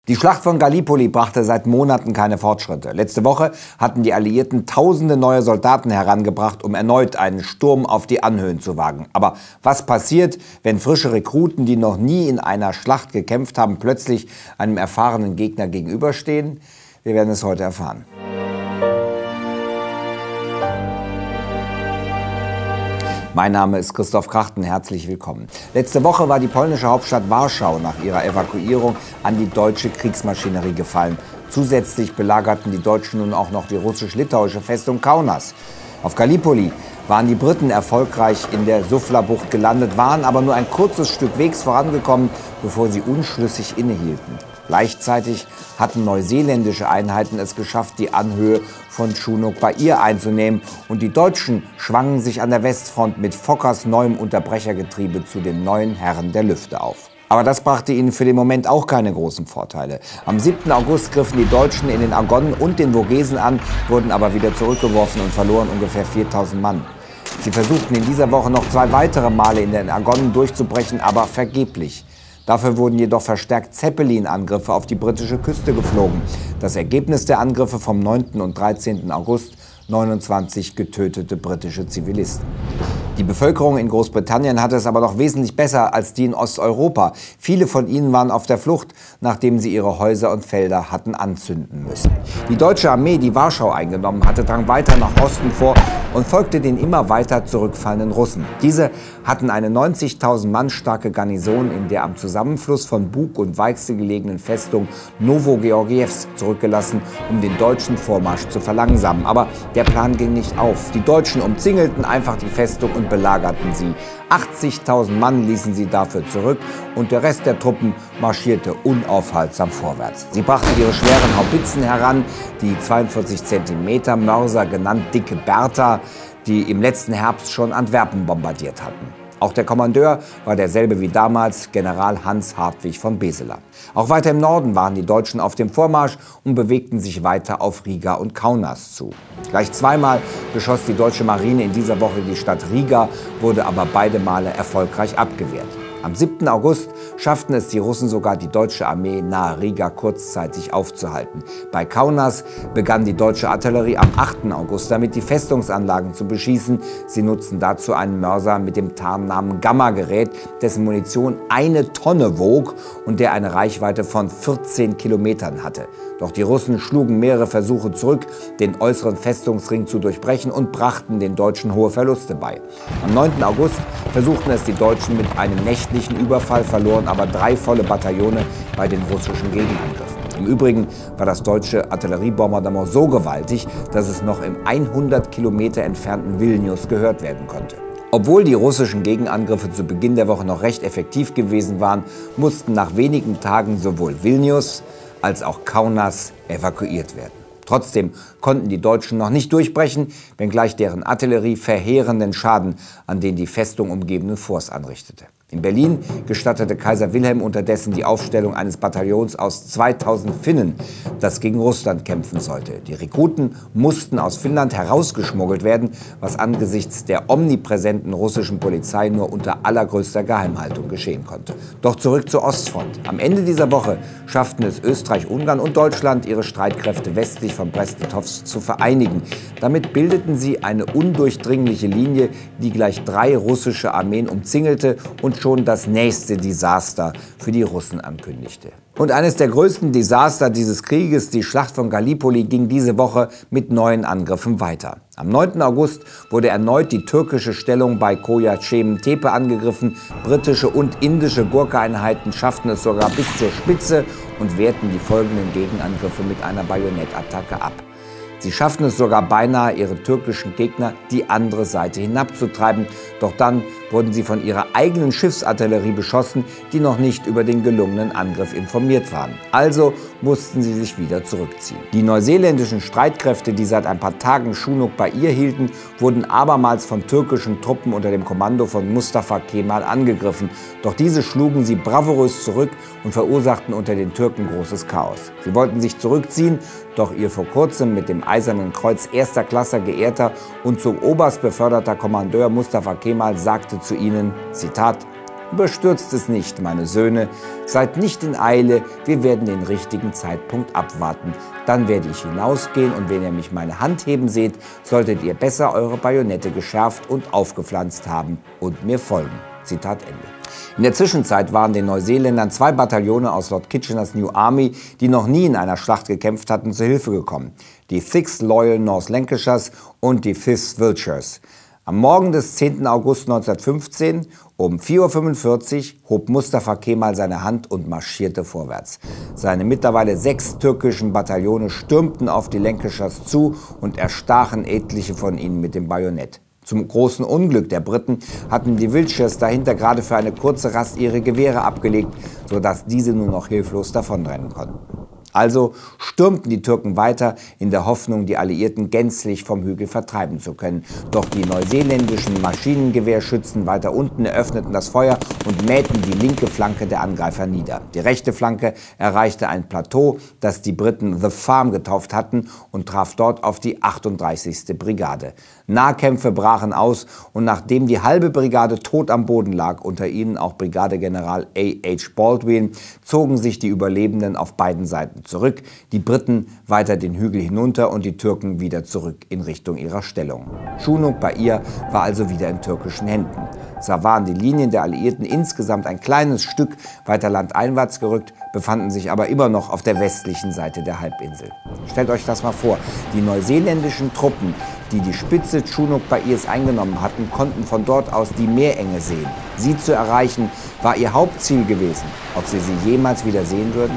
Die Schlacht von Gallipoli brachte seit Monaten keine Fortschritte. Letzte Woche hatten die Alliierten tausende neue Soldaten herangebracht, um erneut einen Sturm auf die Anhöhen zu wagen. Aber was passiert, wenn frische Rekruten, die noch nie in einer Schlacht gekämpft haben, plötzlich einem erfahrenen Gegner gegenüberstehen? Wir werden es heute erfahren. Mein Name ist Christoph Krachten, herzlich willkommen. Letzte Woche war die polnische Hauptstadt Warschau nach ihrer Evakuierung an die deutsche Kriegsmaschinerie gefallen. Zusätzlich belagerten die Deutschen nun auch noch die russisch-litauische Festung Kaunas. Auf Gallipoli waren die Briten erfolgreich in der Suvla-Bucht gelandet, waren aber nur ein kurzes Stück Wegs vorangekommen, bevor sie unschlüssig innehielten. Gleichzeitig hatten neuseeländische Einheiten es geschafft, die Anhöhe von Chunuk Bair einzunehmen, und die Deutschen schwangen sich an der Westfront mit Fokkers neuem Unterbrechergetriebe zu den neuen Herren der Lüfte auf. Aber das brachte ihnen für den Moment auch keine großen Vorteile. Am 7. August griffen die Deutschen in den Argonnen und den Vogesen an, wurden aber wieder zurückgeworfen und verloren ungefähr 4000 Mann. Sie versuchten in dieser Woche noch 2 weitere Male in den Argonnen durchzubrechen, aber vergeblich. Dafür wurden jedoch verstärkt Zeppelin-Angriffe auf die britische Küste geflogen. Das Ergebnis der Angriffe vom 9. und 13. August: 29 getötete britische Zivilisten. Die Bevölkerung in Großbritannien hatte es aber noch wesentlich besser als die in Osteuropa. Viele von ihnen waren auf der Flucht, nachdem sie ihre Häuser und Felder hatten anzünden müssen. Die deutsche Armee, die Warschau eingenommen hatte, drang weiter nach Osten vor und folgte den immer weiter zurückfallenden Russen. Diese hatten eine 90.000 Mann starke Garnison in der am Zusammenfluss von Bug und Weichsel gelegenen Festung Nowogeorgiewsk zurückgelassen, um den deutschen Vormarsch zu verlangsamen. Aber der Plan ging nicht auf. Die Deutschen umzingelten einfach die Festung und belagerten sie. 80.000 Mann ließen sie dafür zurück, und der Rest der Truppen marschierte unaufhaltsam vorwärts. Sie brachten ihre schweren Haubitzen heran, die 42 cm Mörser, genannt Dicke Bertha, die im letzten Herbst schon Antwerpen bombardiert hatten. Auch der Kommandeur war derselbe wie damals, General Hans Hartwig von Beseler. Auch weiter im Norden waren die Deutschen auf dem Vormarsch und bewegten sich weiter auf Riga und Kaunas zu. Gleich zweimal beschoss die deutsche Marine in dieser Woche die Stadt Riga, wurde aber beide Male erfolgreich abgewehrt. Am 7. August schafften es die Russen sogar, die deutsche Armee nahe Riga kurzzeitig aufzuhalten. Bei Kaunas begann die deutsche Artillerie am 8. August damit, die Festungsanlagen zu beschießen. Sie nutzten dazu einen Mörser mit dem Tarnnamen Gamma-Gerät, dessen Munition 1 Tonne wog und der eine Reichweite von 14 Kilometern hatte. Doch die Russen schlugen mehrere Versuche zurück, den äußeren Festungsring zu durchbrechen, und brachten den Deutschen hohe Verluste bei. Am 9. August versuchten es die Deutschen mit einem nächtlichen Überfall, verloren aber 3 volle Bataillone bei den russischen Gegenangriffen. Im Übrigen war das deutsche Artilleriebombardement so gewaltig, dass es noch im 100 Kilometer entfernten Vilnius gehört werden konnte. Obwohl die russischen Gegenangriffe zu Beginn der Woche noch recht effektiv gewesen waren, mussten nach wenigen Tagen sowohl Vilnius als auch Kaunas evakuiert werden. Trotzdem konnten die Deutschen noch nicht durchbrechen, wenngleich deren Artillerie verheerenden Schaden an den die Festung umgebenden Forts anrichtete. In Berlin gestattete Kaiser Wilhelm unterdessen die Aufstellung eines Bataillons aus 2000 Finnen, das gegen Russland kämpfen sollte. Die Rekruten mussten aus Finnland herausgeschmuggelt werden, was angesichts der omnipräsenten russischen Polizei nur unter allergrößter Geheimhaltung geschehen konnte. Doch zurück zur Ostfront. Am Ende dieser Woche schafften es Österreich, Ungarn und Deutschland, ihre Streitkräfte westlich von Brest-Litovsk zu vereinigen. Damit bildeten sie eine undurchdringliche Linie, die gleich 3 russische Armeen umzingelte und schon das nächste Desaster für die Russen ankündigte. Und eines der größten Desaster dieses Krieges, die Schlacht von Gallipoli, ging diese Woche mit neuen Angriffen weiter. Am 9. August wurde erneut die türkische Stellung bei Kocaeli Tepe angegriffen. Britische und indische Gurka-Einheiten schafften es sogar bis zur Spitze und wehrten die folgenden Gegenangriffe mit einer Bajonettattacke ab. Sie schafften es sogar beinahe, ihre türkischen Gegner die andere Seite hinabzutreiben. Doch dann wurden sie von ihrer eigenen Schiffsartillerie beschossen, die noch nicht über den gelungenen Angriff informiert waren. Also mussten sie sich wieder zurückziehen. Die neuseeländischen Streitkräfte, die seit ein paar Tagen Chunuk Bair hielten, wurden abermals von türkischen Truppen unter dem Kommando von Mustafa Kemal angegriffen. Doch diese schlugen sie bravourös zurück und verursachten unter den Türken großes Chaos. Sie wollten sich zurückziehen, doch ihr vor kurzem mit dem Eisernen Kreuz 1. Klasse geehrter und zum Oberst beförderter Kommandeur Mustafa Kemal sagte zu ihnen, Zitat, Überstürzt es nicht, meine Söhne, seid nicht in Eile, wir werden den richtigen Zeitpunkt abwarten. Dann werde ich hinausgehen und wenn ihr mich meine Hand heben seht, solltet ihr besser eure Bajonette geschärft und aufgepflanzt haben und mir folgen. Zitat Ende. In der Zwischenzeit waren den Neuseeländern 2 Bataillone aus Lord Kitcheners New Army, die noch nie in einer Schlacht gekämpft hatten, zu Hilfe gekommen. Die 6th Loyal North Lancashires und die 5th Wiltshires. Am Morgen des 10. August 1915 um 4:45 Uhr hob Mustafa Kemal seine Hand und marschierte vorwärts. Seine mittlerweile 6 türkischen Bataillone stürmten auf die Lancashires zu und erstachen etliche von ihnen mit dem Bajonett. Zum großen Unglück der Briten hatten die Wiltshires dahinter gerade für eine kurze Rast ihre Gewehre abgelegt, sodass diese nur noch hilflos davonrennen konnten. Also stürmten die Türken weiter in der Hoffnung, die Alliierten gänzlich vom Hügel vertreiben zu können. Doch die neuseeländischen Maschinengewehrschützen weiter unten eröffneten das Feuer und mähten die linke Flanke der Angreifer nieder. Die rechte Flanke erreichte ein Plateau, das die Briten The Farm getauft hatten, und traf dort auf die 38. Brigade. Nahkämpfe brachen aus und nachdem die halbe Brigade tot am Boden lag, unter ihnen auch Brigadegeneral A.H. Baldwin, zogen sich die Überlebenden auf beiden Seiten zurück, die Briten weiter den Hügel hinunter und die Türken wieder zurück in Richtung ihrer Stellung. Chunuk Bair war also wieder in türkischen Händen. Zwar waren die Linien der Alliierten insgesamt ein kleines Stück weiter landeinwärts gerückt, befanden sich aber immer noch auf der westlichen Seite der Halbinsel. Stellt euch das mal vor, die neuseeländischen Truppen, die die Spitze Chunuk Bairs eingenommen hatten, konnten von dort aus die Meerenge sehen. Sie zu erreichen, war ihr Hauptziel gewesen. Ob sie jemals wieder sehen würden?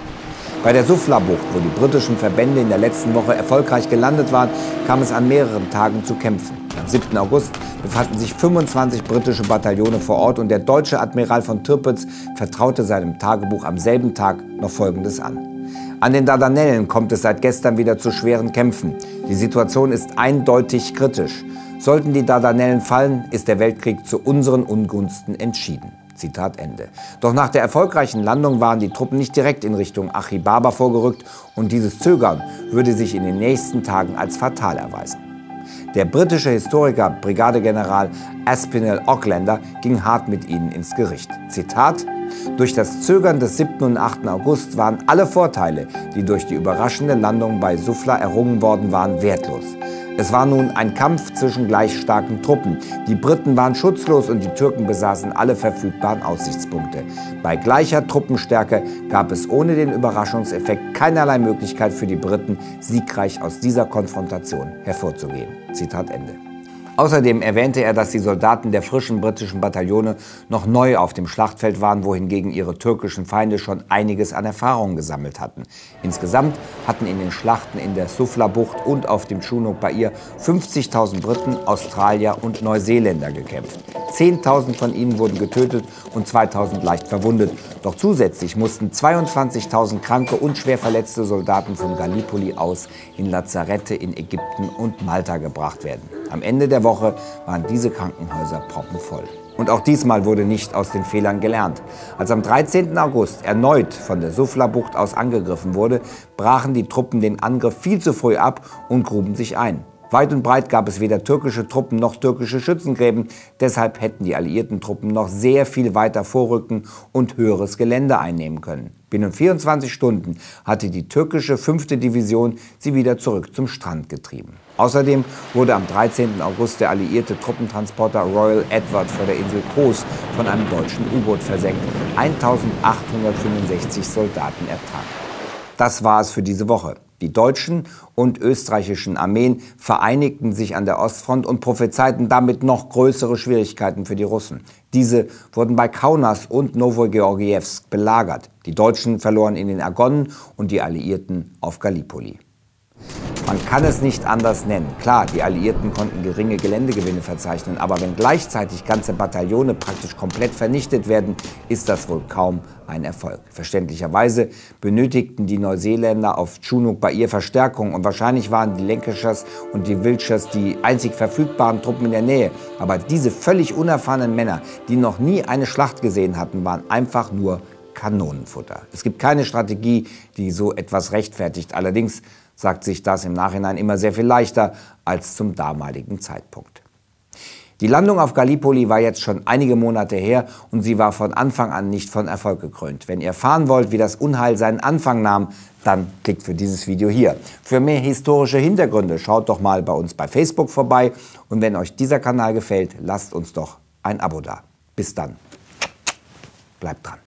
Bei der Sufla-Bucht, wo die britischen Verbände in der letzten Woche erfolgreich gelandet waren, kam es an mehreren Tagen zu Kämpfen. Am 7. August befanden sich 25 britische Bataillone vor Ort und der deutsche Admiral von Tirpitz vertraute seinem Tagebuch am selben Tag noch Folgendes an. An den Dardanellen kommt es seit gestern wieder zu schweren Kämpfen. Die Situation ist eindeutig kritisch. Sollten die Dardanellen fallen, ist der Weltkrieg zu unseren Ungunsten entschieden. Zitat Ende. Doch nach der erfolgreichen Landung waren die Truppen nicht direkt in Richtung Achi Baba vorgerückt und dieses Zögern würde sich in den nächsten Tagen als fatal erweisen. Der britische Historiker Brigadegeneral Aspinall Aucklander ging hart mit ihnen ins Gericht. Zitat: Durch das Zögern des 7. und 8. August waren alle Vorteile, die durch die überraschende Landung bei Sufla errungen worden waren, wertlos. Es war nun ein Kampf zwischen gleich starken Truppen. Die Briten waren schutzlos und die Türken besaßen alle verfügbaren Aussichtspunkte. Bei gleicher Truppenstärke gab es ohne den Überraschungseffekt keinerlei Möglichkeit für die Briten, siegreich aus dieser Konfrontation hervorzugehen. Zitat Ende. Außerdem erwähnte er, dass die Soldaten der frischen britischen Bataillone noch neu auf dem Schlachtfeld waren, wohingegen ihre türkischen Feinde schon einiges an Erfahrung gesammelt hatten. Insgesamt hatten in den Schlachten in der Sufla-Bucht und auf dem Chunuk Bair 50.000 Briten, Australier und Neuseeländer gekämpft. 10.000 von ihnen wurden getötet und 2.000 leicht verwundet. Doch zusätzlich mussten 22.000 kranke und schwer verletzte Soldaten von Gallipoli aus in Lazarette in Ägypten und Malta gebracht werden. Am Ende der Woche waren diese Krankenhäuser proppenvoll. Und auch diesmal wurde nicht aus den Fehlern gelernt. Als am 13. August erneut von der Sufla-Bucht aus angegriffen wurde, brachen die Truppen den Angriff viel zu früh ab und gruben sich ein. Weit und breit gab es weder türkische Truppen noch türkische Schützengräben. Deshalb hätten die alliierten Truppen noch sehr viel weiter vorrücken und höheres Gelände einnehmen können. Binnen 24 Stunden hatte die türkische 5. Division sie wieder zurück zum Strand getrieben. Außerdem wurde am 13. August der alliierte Truppentransporter Royal Edward vor der Insel Kos von einem deutschen U-Boot versenkt. 1865 Soldaten ertrag. Das war es für diese Woche. Die deutschen und österreichischen Armeen vereinigten sich an der Ostfront und prophezeiten damit noch größere Schwierigkeiten für die Russen. Diese wurden bei Kaunas und Novogeorgiewsk belagert. Die Deutschen verloren in den Argonnen und die Alliierten auf Gallipoli. Man kann es nicht anders nennen. Klar, die Alliierten konnten geringe Geländegewinne verzeichnen, aber wenn gleichzeitig ganze Bataillone praktisch komplett vernichtet werden, ist das wohl kaum ein Erfolg. Verständlicherweise benötigten die Neuseeländer auf Chunuk Bair Verstärkung und wahrscheinlich waren die Lancashires und die Wiltshires die einzig verfügbaren Truppen in der Nähe. Aber diese völlig unerfahrenen Männer, die noch nie eine Schlacht gesehen hatten, waren einfach nur Kanonenfutter. Es gibt keine Strategie, die so etwas rechtfertigt. Allerdings sagt sich das im Nachhinein immer sehr viel leichter als zum damaligen Zeitpunkt. Die Landung auf Gallipoli war jetzt schon einige Monate her und sie war von Anfang an nicht von Erfolg gekrönt. Wenn ihr erfahren wollt, wie das Unheil seinen Anfang nahm, dann klickt für dieses Video hier. Für mehr historische Hintergründe schaut doch mal bei uns bei Facebook vorbei und wenn euch dieser Kanal gefällt, lasst uns doch ein Abo da. Bis dann. Bleibt dran.